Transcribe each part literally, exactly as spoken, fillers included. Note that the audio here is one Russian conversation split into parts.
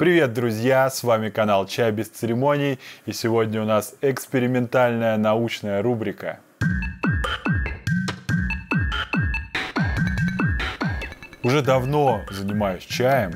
Привет, друзья! С вами канал Чай без церемоний, и сегодня у нас экспериментальная научная рубрика. Уже давно занимаюсь чаем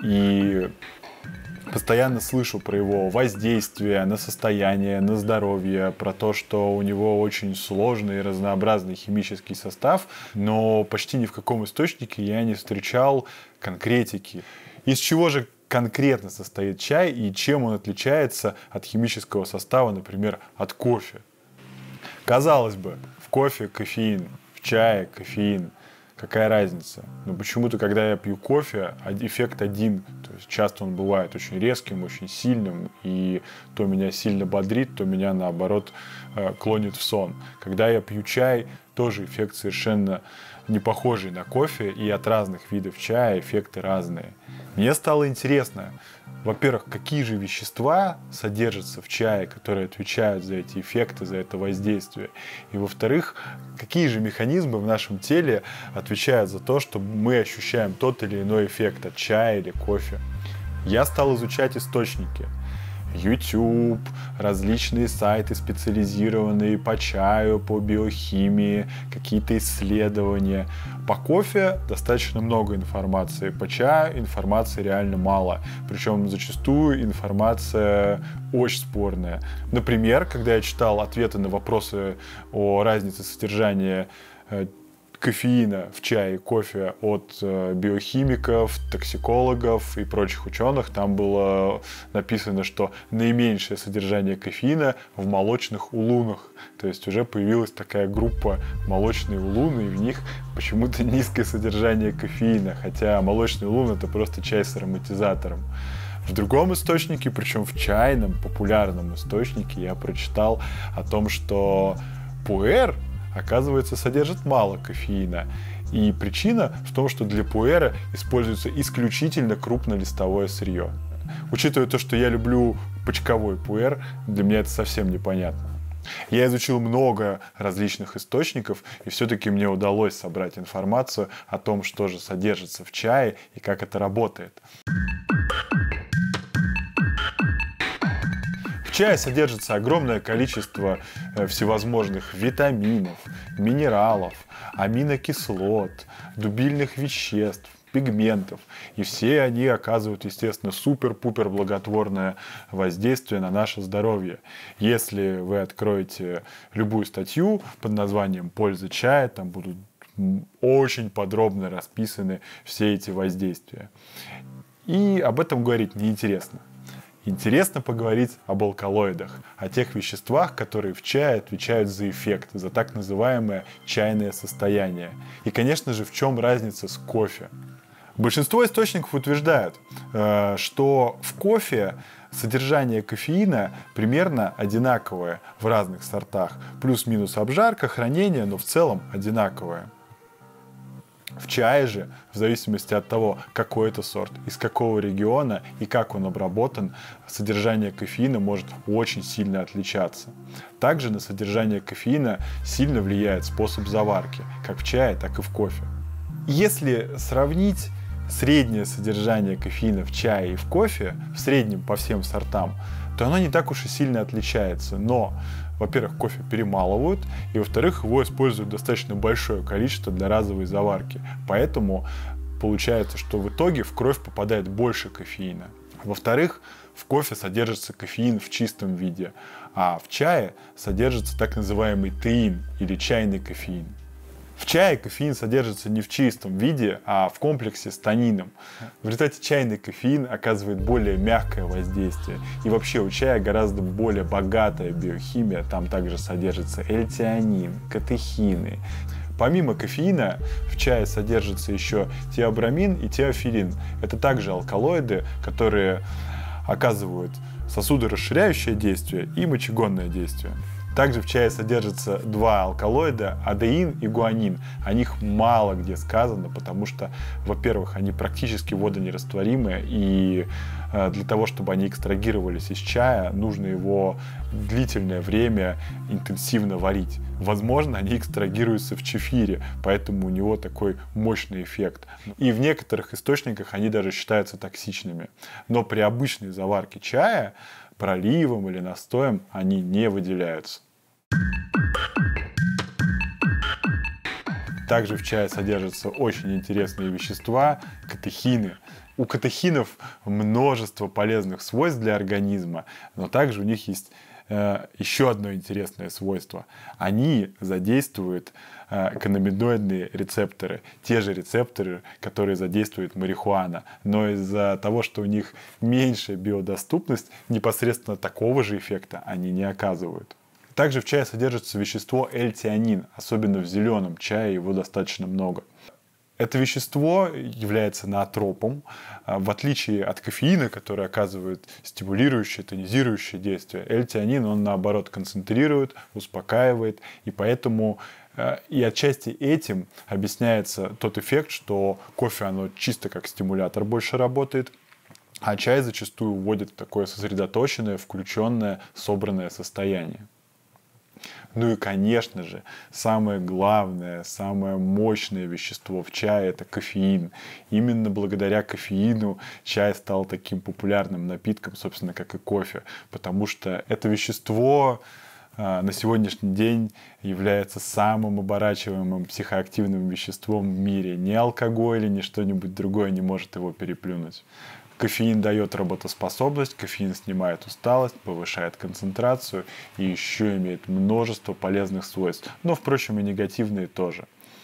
и постоянно слышу про его воздействие на состояние, на здоровье, про то, что у него очень сложный и разнообразный химический состав, но почти ни в каком источнике я не встречал конкретики. Из чего же конкретно состоит чай и чем он отличается от химического состава, например, от кофе? Казалось бы, в кофе кофеин, в чае кофеин. Какая разница? Но почему-то, когда я пью кофе, эффект один. То есть часто он бывает очень резким, очень сильным, и то меня сильно бодрит, то меня, наоборот, клонит в сон. Когда я пью чай, тоже эффект совершенно не похожий на кофе, и от разных видов чая эффекты разные. Мне стало интересно, во-первых, какие же вещества содержатся в чае, которые отвечают за эти эффекты, за это воздействие. И, во-вторых, какие же механизмы в нашем теле отвечают за то, что мы ощущаем тот или иной эффект от чая или кофе. Я стал изучать источники. YouTube, различные сайты, специализированные по чаю, по биохимии, какие-то исследования. По кофе достаточно много информации, по чаю информации реально мало. Причем зачастую информация очень спорная. Например, когда я читал ответы на вопросы о разнице содержания кофеина в чае и кофе от биохимиков, токсикологов и прочих ученых, там было написано, что наименьшее содержание кофеина в молочных улунах. То есть уже появилась такая группа молочные улуны, и в них почему-то низкое содержание кофеина, хотя молочный улун — это просто чай с ароматизатором. В другом источнике, причем в чайном, популярном источнике, я прочитал о том, что пуэр, оказывается, содержит мало кофеина. И причина в том, что для пуэра используется исключительно крупнолистовое сырье. Учитывая то, что я люблю почковой пуэр, для меня это совсем непонятно. Я изучил много различных источников, и все-таки мне удалось собрать информацию о том, что же содержится в чае и как это работает. В чае содержится огромное количество всевозможных витаминов, минералов, аминокислот, дубильных веществ, пигментов. И все они оказывают, естественно, супер-пупер благотворное воздействие на наше здоровье. Если вы откроете любую статью под названием «Польза чая», там будут очень подробно расписаны все эти воздействия. И об этом говорить неинтересно. Интересно поговорить об алкалоидах, о тех веществах, которые в чае отвечают за эффект, за так называемое чайное состояние. И, конечно же, в чем разница с кофе? Большинство источников утверждают, что в кофе содержание кофеина примерно одинаковое в разных сортах. Плюс-минус обжарка, хранение, но в целом одинаковое. В чае же, в зависимости от того, какой это сорт, из какого региона и как он обработан, содержание кофеина может очень сильно отличаться. Также на содержание кофеина сильно влияет способ заварки, как в чае, так и в кофе. Если сравнить среднее содержание кофеина в чае и в кофе, в среднем по всем сортам, то оно не так уж и сильно отличается. Но, во-первых, кофе перемалывают, и, во-вторых, его используют достаточно большое количество для разовой заварки. Поэтому получается, что в итоге в кровь попадает больше кофеина. Во-вторых, в кофе содержится кофеин в чистом виде, а в чае содержится так называемый теин или чайный кофеин. В чае кофеин содержится не в чистом виде, а в комплексе с танином. В результате чайный кофеин оказывает более мягкое воздействие. И вообще у чая гораздо более богатая биохимия. Там также содержится эльтианин, катехины. Помимо кофеина в чае содержится еще теобрамин и теофилин. Это также алкалоиды, которые оказывают сосудорасширяющее действие и мочегонное действие. Также в чае содержатся два алкалоида, адеин и гуанин. О них мало где сказано, потому что, во-первых, они практически водонерастворимые, и для того, чтобы они экстрагировались из чая, нужно его длительное время интенсивно варить. Возможно, они экстрагируются в чефире, поэтому у него такой мощный эффект. И в некоторых источниках они даже считаются токсичными. Но при обычной заварке чая проливом или настоем они не выделяются. Также в чае содержатся очень интересные вещества – катехины. У катехинов множество полезных свойств для организма, но также у них есть э, еще одно интересное свойство. Они задействуют э, каннабиноидные рецепторы, те же рецепторы, которые задействует марихуана, но из-за того, что у них меньшая биодоступность, непосредственно такого же эффекта они не оказывают. Также в чае содержится вещество L-тианин, особенно в зеленом чае его достаточно много. Это вещество является ноотропом, в отличие от кофеина, который оказывает стимулирующее, тонизирующее действие. L-тианин, он наоборот концентрирует, успокаивает, и поэтому и отчасти этим объясняется тот эффект, что кофе, оно чисто как стимулятор больше работает, а чай зачастую вводит в такое сосредоточенное, включенное, собранное состояние. Ну и, конечно же, самое главное, самое мощное вещество в чае – это кофеин. Именно благодаря кофеину чай стал таким популярным напитком, собственно, как и кофе. Потому что это вещество э, на сегодняшний день является самым оборачиваемым психоактивным веществом в мире. Ни алкоголь, ни что-нибудь другое не может его переплюнуть. Кофеин дает работоспособность, кофеин снимает усталость, повышает концентрацию и еще имеет множество полезных свойств, но, впрочем, и негативные тоже.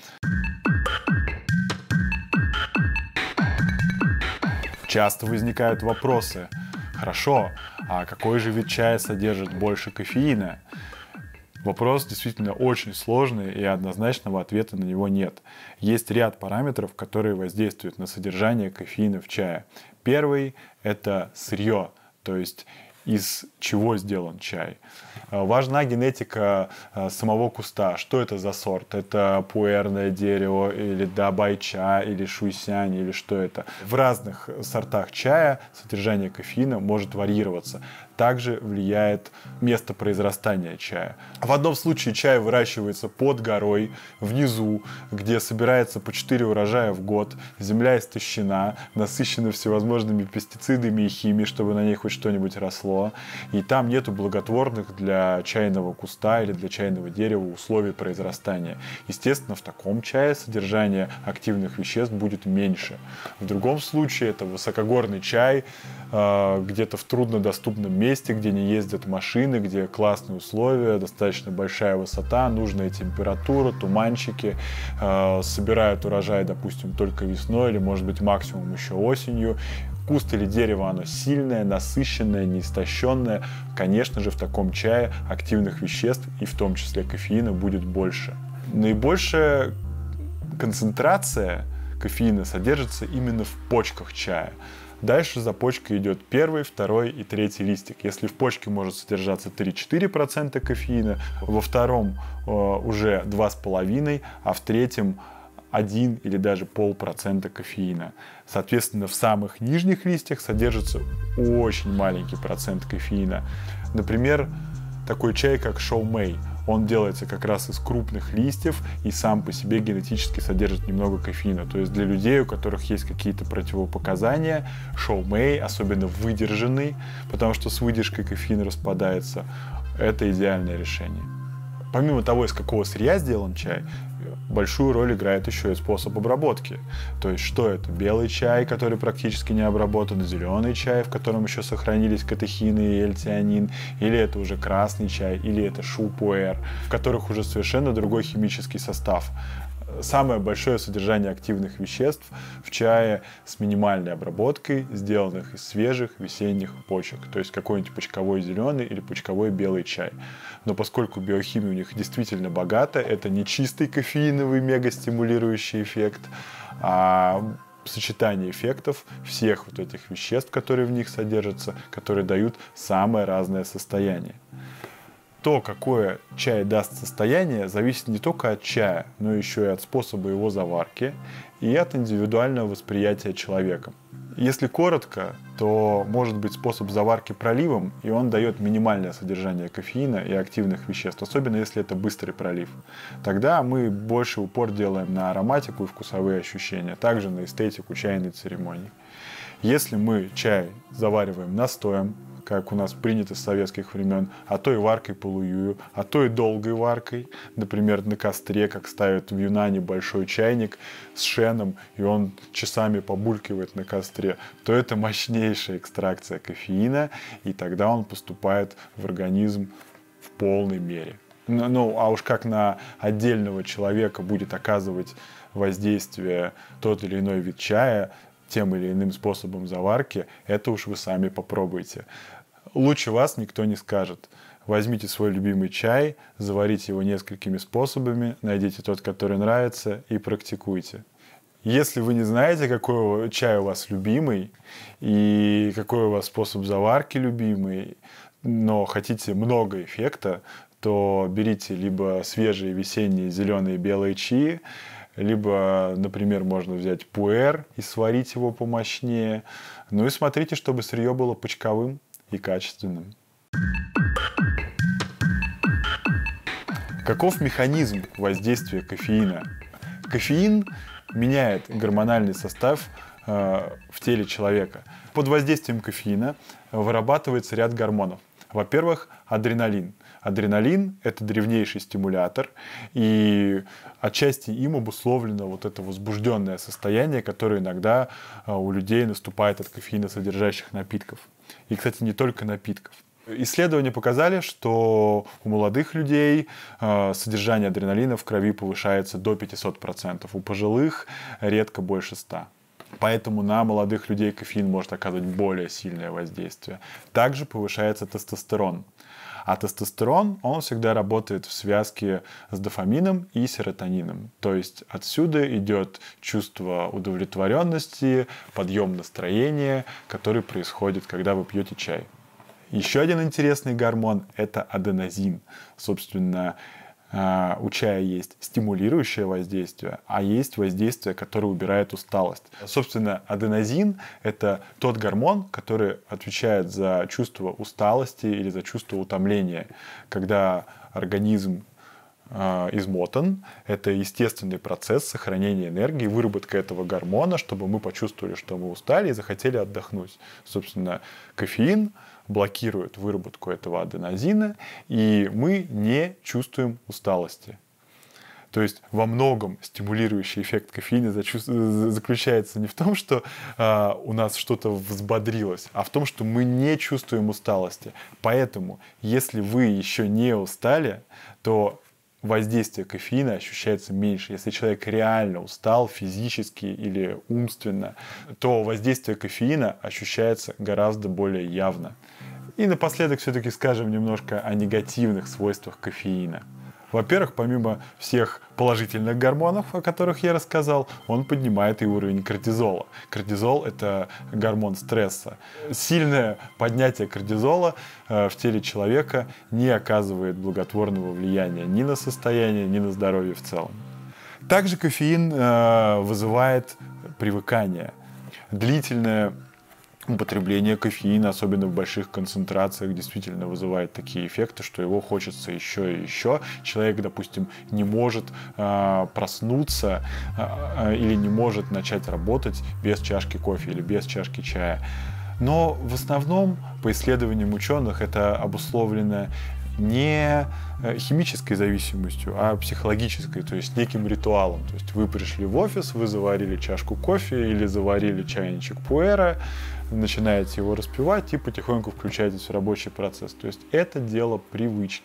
Часто возникают вопросы: хорошо, а какой же вид чая содержит больше кофеина? Вопрос действительно очень сложный, и однозначного ответа на него нет. Есть ряд параметров, которые воздействуют на содержание кофеина в чае. Первый – это сырье, то есть из чего сделан чай. Важна генетика самого куста. Что это за сорт? Это пуэрное дерево, или дабайча, или шуйсянь, или что это? В разных сортах чая содержание кофеина может варьироваться. Также влияет место произрастания чая. В одном случае чай выращивается под горой, внизу, где собирается по четыре урожая в год, земля истощена, насыщена всевозможными пестицидами и химией, чтобы на ней хоть что-нибудь росло, и там нету благотворных для чайного куста или для чайного дерева условий произрастания. Естественно, в таком чае содержание активных веществ будет меньше. В другом случае это высокогорный чай, где-то в труднодоступном месте, где не ездят машины, где классные условия, достаточно большая высота, нужная температура, туманчики, собирают урожай, допустим, только весной или, может быть, максимум еще осенью. Куст или дерево, оно сильное, насыщенное, неистощенное. Конечно же, в таком чае активных веществ, и в том числе кофеина, будет больше. Наибольшая концентрация кофеина содержится именно в почках чая. Дальше за почкой идет первый, второй и третий листик. Если в почке может содержаться три-четыре процента кофеина, во втором э, уже два с половиной, а в третьем один или даже полпроцента кофеина. Соответственно, в самых нижних листьях содержится очень маленький процент кофеина. Например, такой чай, как Шоумэй. Он делается как раз из крупных листьев и сам по себе генетически содержит немного кофеина. То есть для людей, у которых есть какие-то противопоказания, Шоумэй, особенно выдержанный, потому что с выдержкой кофеин распадается, это идеальное решение. Помимо того, из какого сырья сделан чай, большую роль играет еще и способ обработки. То есть, что это? Белый чай, который практически не обработан, зеленый чай, в котором еще сохранились катехины и эльтианин, или это уже красный чай, или это шу-пуэр, в которых уже совершенно другой химический состав. Самое большое содержание активных веществ в чае с минимальной обработкой, сделанных из свежих весенних почек, то есть какой-нибудь почковой зеленый или почковой белый чай. Но поскольку биохимия у них действительно богата, это не чистый кофеиновый мегастимулирующий эффект, а сочетание эффектов всех вот этих веществ, которые в них содержатся, которые дают самое разное состояние. то, какое чай даст состояние, зависит не только от чая, но еще и от способа его заварки и от индивидуального восприятия человека. Если коротко, то может быть способ заварки проливом, и он дает минимальное содержание кофеина и активных веществ, особенно если это быстрый пролив. Тогда мы больше упор делаем на ароматику и вкусовые ощущения, также на эстетику чайной церемонии. Если мы чай завариваем настоем, как у нас принято с советских времен, а то и варкой полуюю, а то и долгой варкой, например, на костре, как ставят в Юнане большой чайник с шеном, и он часами побулькивает на костре, то это мощнейшая экстракция кофеина, и тогда он поступает в организм в полной мере. Ну, а уж как на отдельного человека будет оказывать воздействие тот или иной вид чая, тем или иным способом заварки, это уж вы сами попробуйте. Лучше вас никто не скажет. Возьмите свой любимый чай, заварите его несколькими способами, найдите тот, который нравится, и практикуйте. Если вы не знаете, какой чай у вас любимый и какой у вас способ заварки любимый, но хотите много эффекта, то берите либо свежие весенние зеленые белые чаи, либо, например, можно взять пуэр и сварить его помощнее. Ну и смотрите, чтобы сырье было почковым и качественным. Каков механизм воздействия кофеина? Кофеин меняет гормональный состав э, в теле человека. Под воздействием кофеина вырабатывается ряд гормонов. Во-первых, адреналин. Адреналин – это древнейший стимулятор, и отчасти им обусловлено вот это возбужденное состояние, которое иногда у людей наступает от кофеиносодержащих напитков. И, кстати, не только напитков. Исследования показали, что у молодых людей содержание адреналина в крови повышается до пятисот процентов, у пожилых редко больше ста процентов. Поэтому на молодых людей кофеин может оказывать более сильное воздействие. Также повышается тестостерон. А тестостерон, он всегда работает в связке с дофамином и серотонином. То есть отсюда идет чувство удовлетворенности, подъем настроения, который происходит, когда вы пьете чай. Еще один интересный гормон – это аденозин. Собственно, у чая есть стимулирующее воздействие, а есть воздействие, которое убирает усталость. Собственно, аденозин – это тот гормон, который отвечает за чувство усталости или за чувство утомления. Когда организм э, измотан, это естественный процесс сохранения энергии, выработка этого гормона, чтобы мы почувствовали, что мы устали и захотели отдохнуть. Собственно, кофеин блокирует выработку этого аденозина, и мы не чувствуем усталости. То есть во многом стимулирующий эффект кофеина заключается не в том, что э, у нас что-то взбодрилось, а в том, что мы не чувствуем усталости. Поэтому, если вы еще не устали, то воздействие кофеина ощущается меньше. Если человек реально устал физически или умственно, то воздействие кофеина ощущается гораздо более явно. И напоследок все-таки скажем немножко о негативных свойствах кофеина. Во-первых, помимо всех положительных гормонов, о которых я рассказал, он поднимает и уровень кортизола. Кортизол – это гормон стресса. Сильное поднятие кортизола в теле человека не оказывает благотворного влияния ни на состояние, ни на здоровье в целом. Также кофеин вызывает привыкание. Длительное употребление кофеина, особенно в больших концентрациях, действительно вызывает такие эффекты, что его хочется еще и еще. Человек, допустим, не может э, проснуться э, или не может начать работать без чашки кофе или без чашки чая. Но в основном, по исследованиям ученых, это обусловлено не химической зависимостью, а психологической, то есть неким ритуалом. То есть вы пришли в офис, вы заварили чашку кофе или заварили чайничек пуэра, начинаете его распивать и потихоньку включаетесь в рабочий процесс. То есть это дело привычки.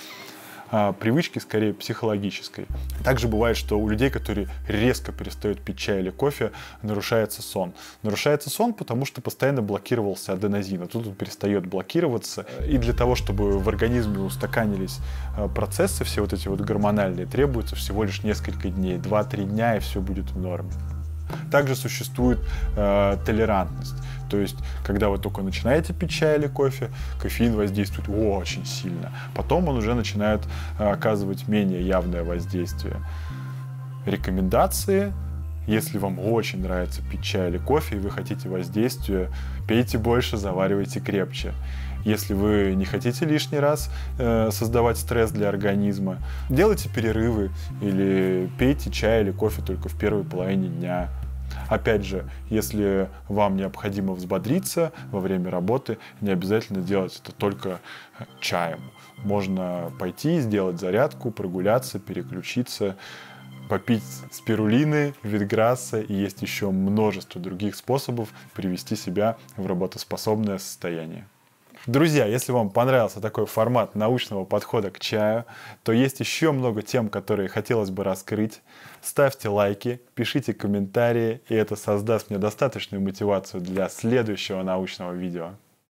Привычки скорее психологической. Также бывает, что у людей, которые резко перестают пить чай или кофе, нарушается сон. Нарушается сон, потому что постоянно блокировался аденозин, а тут он перестает блокироваться. И для того, чтобы в организме устаканились процессы, все вот эти вот гормональные, требуется всего лишь несколько дней, два-три дня, и все будет в норме. Также существует э, толерантность. То есть, когда вы только начинаете пить чай или кофе, кофеин воздействует очень сильно. Потом он уже начинает оказывать менее явное воздействие. Рекомендации: если вам очень нравится пить чай или кофе и вы хотите воздействия, пейте больше, заваривайте крепче. Если вы не хотите лишний раз э, создавать стресс для организма, делайте перерывы или пейте чай или кофе только в первой половине дня. Опять же, если вам необходимо взбодриться во время работы, не обязательно делать это только чаем. Можно пойти, сделать зарядку, прогуляться, переключиться, попить спирулины, витграсса, и есть еще множество других способов привести себя в работоспособное состояние. Друзья, если вам понравился такой формат научного подхода к чаю, то есть еще много тем, которые хотелось бы раскрыть. Ставьте лайки, пишите комментарии, и это создаст мне достаточную мотивацию для следующего научного видео.